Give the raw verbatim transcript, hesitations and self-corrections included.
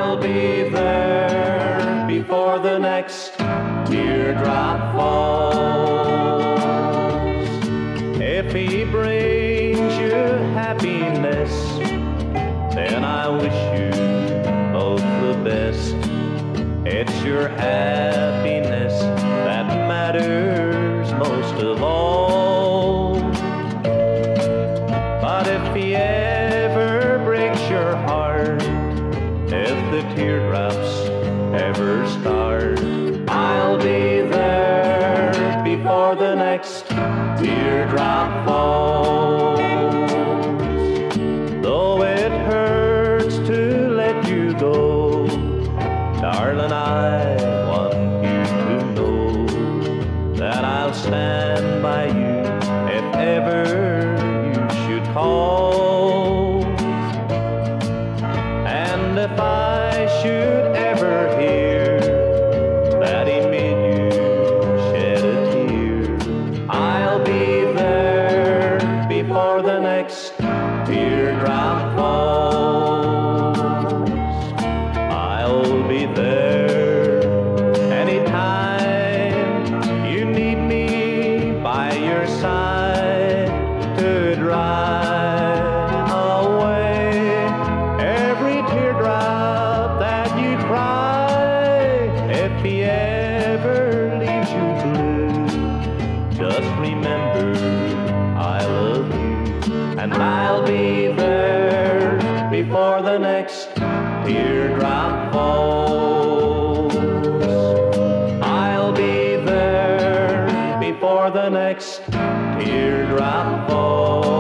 I'll be there before the next teardrop falls. If he brings you happiness, then I wish you both the best. It's your happiness that matters most of all. But if he ever breaks your heart, if the teardrops ever start, I'll be there before the next teardrop falls. Though it hurts to let you go, darling, I want you to know that I'll stand by you if ever you should call. And if I should ever hear that he made you shed a tear, I'll be there before the next teardrop falls. I'll be there anytime you need me by your side to dry away every teardrop that you cry. If he ever leaves you blue, just remember I love you, and I'll be there before the next teardrop falls. I'll be there before the next teardrop falls.